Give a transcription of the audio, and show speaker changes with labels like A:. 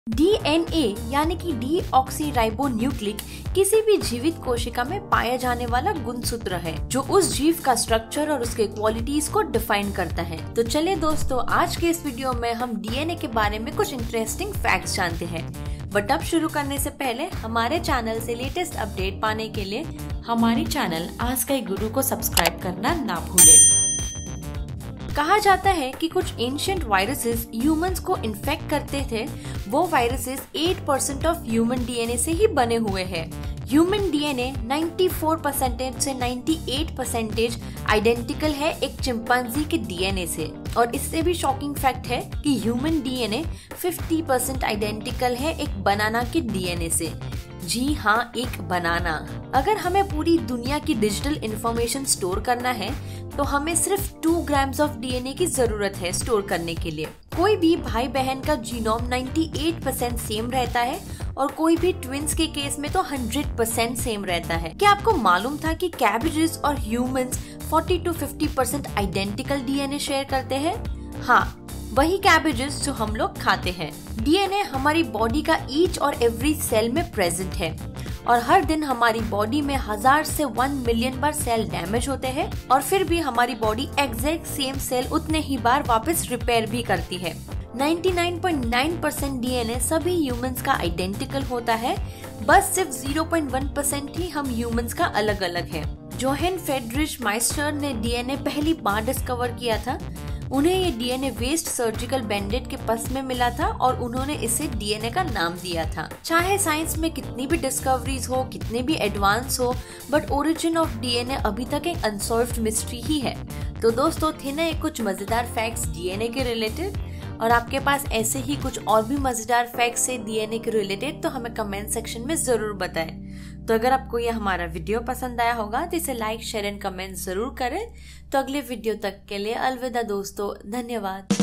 A: DNA यानी कि deoxyribonucleic किसी भी जीवित कोशिका में पाया जाने वाला गुणसूत्र है जो उस जीव का स्ट्रक्चर और उसके क्वालिटीज को डिफाइन करता है। तो चले दोस्तों, आज के इस वीडियो में हम डीएनए के बारे में कुछ इंटरेस्टिंग फैक्ट्स जानते हैं। बट अब शुरू करने से पहले हमारे चैनल से लेटेस्ट अपडेट पाने के लिए हमारे चैनल आस्क ए गुरु को सब्सक्राइब करना ना भूलें। कहा जाता है कि कुछ एंशिएंट वायरसेस ह्यूमंस को इन्फेक्ट करते थे। वो वायरसेस 8% ऑफ ह्यूमन डीएनए से ही बने हुए हैं। ह्यूमन डीएनए 94% से 98% आइडेंटिकल है एक चिंपांजी के डीएनए से। और इससे भी शॉकिंग फैक्ट है कि ह्यूमन डीएनए 50% आइडेंटिकल है एक बनाना के डीएनए से। जी हाँ, एक बनाना। अगर हमें पूरी दुनिया की डिजिटल इंफॉर्मेशन स्टोर करना है तो हमें सिर्फ 2 ग्राम्स ऑफ डीएनए की जरूरत है स्टोर करने के लिए। कोई भी भाई बहन का जीनोम 98% सेम रहता है और कोई भी ट्विंस के केस में तो 100% सेम रहता है। क्या आपको मालूम था कि कैबेजेस और humans 40 to 50% identical DNA share करते हैं? हाँ, वही कैबेजेस जो हम लोग खाते हैं। डीएनए हमारी बॉडी का ईच और एवरी सेल में प्रेजेंट है और हर दिन हमारी बॉडी में 1000 से 1 मिलियन बार सेल डैमेज होते हैं और फिर भी हमारी बॉडी एग्जैक्ट सेम सेल उतने ही बार वापस रिपेयर भी करती है। 99.9% डीएनए सभी ह्यूमंस का आइडेंटिकल होता है, बस सिर्फ 0.1% ही हम ह्यूमंस का अलग अलग है। जोहेन फ्रेडरिच माइस्टर ने डीएनए पहली बार डिस्कवर किया था। उन्हें ये डीएनए वेस्ट सर्जिकल बैंडेज के पस में मिला था और उन्होंने इसे डीएनए का नाम दिया था। चाहे साइंस में कितनी भी डिस्कवरीज हो, कितने भी एडवांस हो, बट ओरिजिन ऑफ डीएनए अभी तक एक अनसॉल्व्ड मिस्ट्री ही है। तो दोस्तों, थे ना कुछ मजेदार फैक्ट्स डीएनए के रिलेटेड। और आपके पास ऐसे ही कुछ और भी मजेदार फैक्ट्स है डीएनए के रिलेटेड तो हमें कमेंट सेक्शन में जरूर बताएं। तो अगर आपको यह हमारा वीडियो पसंद आया होगा तो इसे लाइक, शेयर एंड कमेंट जरूर करें। तो अगले वीडियो तक के लिए अलविदा दोस्तों, धन्यवाद।